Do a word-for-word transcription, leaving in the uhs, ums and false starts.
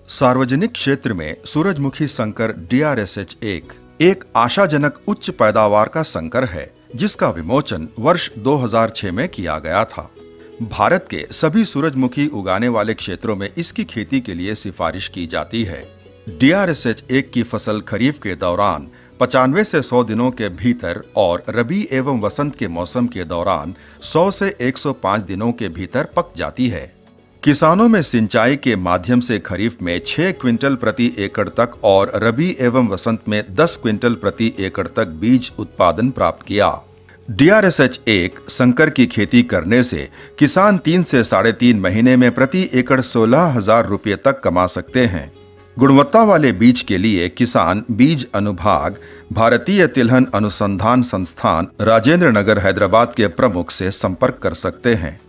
सार्वजनिक क्षेत्र में सूरजमुखी संकर डी आर एस एच एक एक आशाजनक उच्च पैदावार का संकर है, जिसका विमोचन वर्ष दो हज़ार छह में किया गया था। भारत के सभी सूरजमुखी उगाने वाले क्षेत्रों में इसकी खेती के लिए सिफारिश की जाती है। डी आर एस एच एक की फसल खरीफ के दौरान पचानवे से सौ दिनों के भीतर और रबी एवं वसंत के मौसम के दौरान सौ से एक सौ पाँच दिनों के भीतर पक जाती है। किसानों में सिंचाई के माध्यम से खरीफ में छह क्विंटल प्रति एकड़ तक और रबी एवं वसंत में दस क्विंटल प्रति एकड़ तक बीज उत्पादन प्राप्त किया। डी आर एस एच एक संकर की खेती करने से किसान तीन से साढ़े तीन महीने में प्रति एकड़ सोलह हजार रुपये तक कमा सकते हैं। गुणवत्ता वाले बीज के लिए किसान बीज अनुभाग, भारतीय तिलहन अनुसंधान संस्थान, राजेंद्र नगर, हैदराबाद के प्रमुख से संपर्क कर सकते हैं।